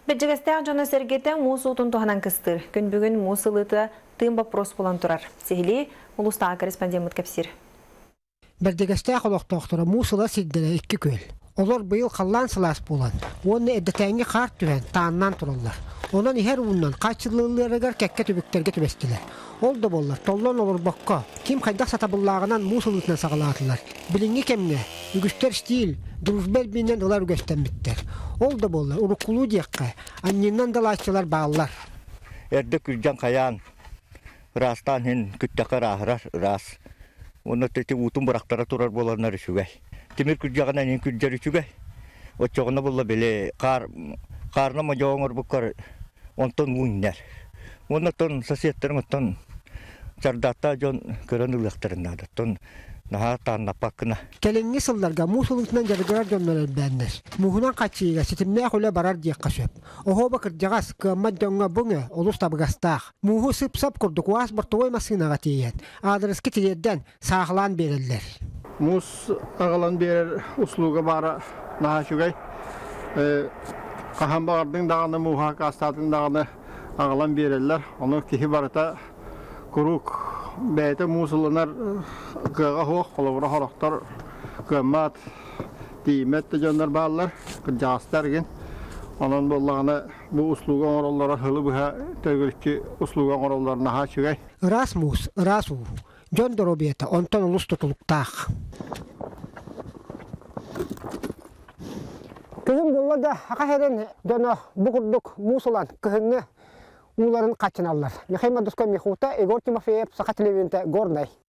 Беджигестен жона сергетен мус утун туханан кыстыр. Күн бүгүн мус ылыты тыым вопрос болан турар. Сехили улустаа корреспондент кепсир. Беджигестен холоктоктора мус ылы сидделе 2 көл. Олар быйыл қаллан сылас болан. Оны эддетенге қарт түвен тааннан туралар. Онан ихер уунан качылыларыгар кекке түбүктерге түбестилер. Ол да боллар, толлон олар баққа. Ким қайдақ сатабыллағынан мус ылытынан сағалатылар. Билинги кемне, үгістер стил, дружбел бинен олар үгістен биттер. Ол да боллар, урукулу дейққа, анниннан далашчылар бағалар. Эрді күржан қаян, растан хен күттақыр ахырар рас. Оны тәте утын бұрақтара тұрар боларынар үшігай. Темір күржағынан ең күржар үшігай. Отчоғына болла беле қарна ма жоғыңыр бұққар онтон уыннар. Оннатон соседтерін оттон жардатта жон көрін ұлықтарынады. Тон наға таанна паққына. Келенге сылларға мусулыңтынан жарғырар жонлар әлбәннер. Мухунан қачиға сетімне құлы барар дейққа сөп. Оғо бақыр жағас көммат жоңға бұңы олыс табығастақ. Муху сып-сап күрдік уас бұртуой масынаға тейен. Адырысқы тейедден сағылан берілдер. Мус ағылан берер услуға бары наға шүгай. Қахан бағардың дағаны, муха қастатын дағаны ағылан берелер. Оны кехи барыта күрік бәйті мусылынар қыға хоқ, қолыбыра хорақтар көммат, дейметті жондар бағалар, жастар ген. Онын болағаны бұл услуға оралары хылы бұға төгілікке услуға оралары наға шүгай. Рас мус, рас у. Жон доробета, онтон улус тұтылықтақ. Күйін боллада ақахерен жоны бұғырдық мусылан күйінні уларын қачыналар. Михаил Мадуско Михута, Егор Тимофеев, Сақа телевизионда Горный.